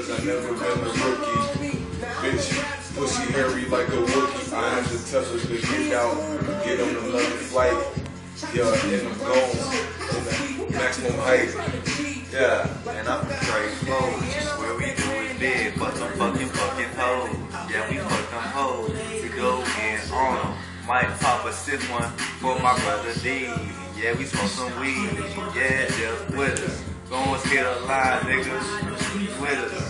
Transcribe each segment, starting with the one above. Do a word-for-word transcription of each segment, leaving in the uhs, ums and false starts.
cause I never been a rookie. Bitch, pussy hairy like a Wookiee. I had to tell her to get out, get on another flight. Yeah, and I'm gone in the maximum height. Yeah, and I'm straight clothes. Where we do it big, fuck them fucking fucking hoes. Yeah, we fuck them hoes. We go in on them. Might pop a sip one for my brother D. Yeah, we smoke some weed. Yeah, just with us. Gon' skate a line, niggas. With us.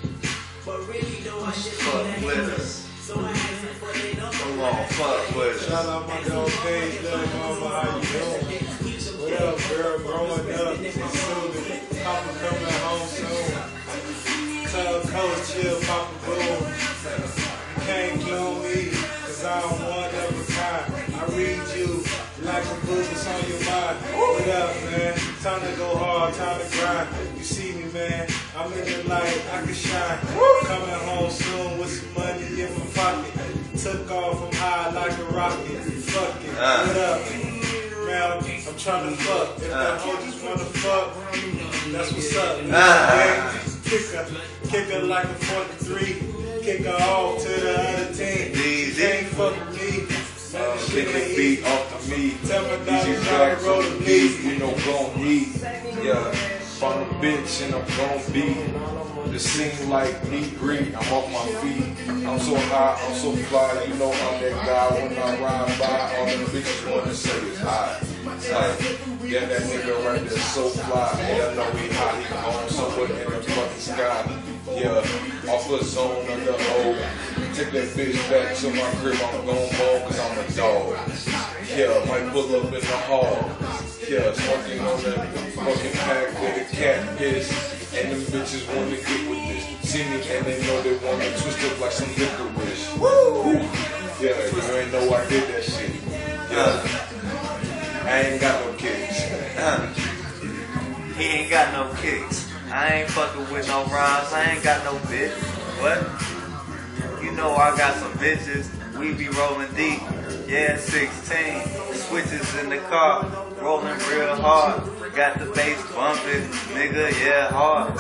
Fuck with us. Come on, fuck with us. Shout out my dog Paige, little mama, how you doing? What up, girl? Growing up, soon. Papa coming home soon. Tell Coach, chill, Papa boom. You can't clone me, cause I'm one of a kind. I read you like a book that's on your mind. What up, man? Time to go hard, time to grind. You see me, man? I'm in the light, I can shine. Coming home soon with some money in my pocket. Took off from high like a rocket. Fuck it. Uh. What up? Man, I'm trying to fuck. If that hoe just wanna fuck, that's what's up. Uh. Kick her, kick her like a forty-three. Kick her off to the other team. She can't fuck with me. Uh, kick the beat off to me. Tell my Easy dog back to roll on the the beat. beat, you know, gon' eat. Yeah, found a bitch and I'm gon' be. The scene like me, great. I'm off my feet. I'm so high, I'm so fly. You know I'm that guy when I ride by. All them bitches wanna say is high. Like, yeah, that nigga right there so fly. Yeah, I know he hot, he gone somewhere in the fucking sky. Yeah, off the zone of the O. Take that bitch back to my crib, I'm gon' ball cause I'm a dog. Yeah, might pull up in the hall. Yeah, smoking on that fucking pack with a cat piss. And them bitches wanna get with this. See me and they know they wanna twist up like some licorice. Woo! Yeah, you ain't know I did that shit. Yeah. I ain't got no kicks. Uh, he ain't got no kicks. I ain't fucking with no rhymes. I ain't got no bitch. What? You know I got some bitches. We be rolling deep. Yeah, sixteen. Switches in the car. Rolling real hard. Got the bass bumping. Nigga, yeah, hard.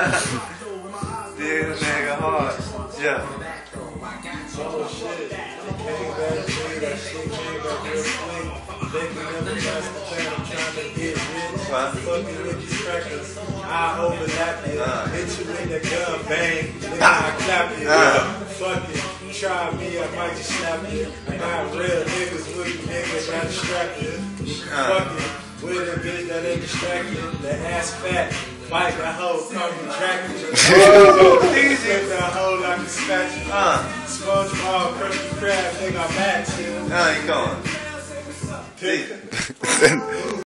This nigga hard. Yeah. Oh shit. Came back to me, that shit came back real quick. They can never master plan, I'm trying to get rich. What? Fucking with these crackers, I overlap it. Uh. Hit you with the gun, bang, then I clap it. Uh. Fuck it, try me, I might just slap it. I got real niggas with you niggas not distracted. Uh. Fuck it, with a bitch that ain't distracted. The ass fat, fight that hoe, call me Dracula. Oh, easy. Flip that hoe like a spatula. Uh, SpongeBob, Krusty Krab, they got Max here. uh, you going? Pick.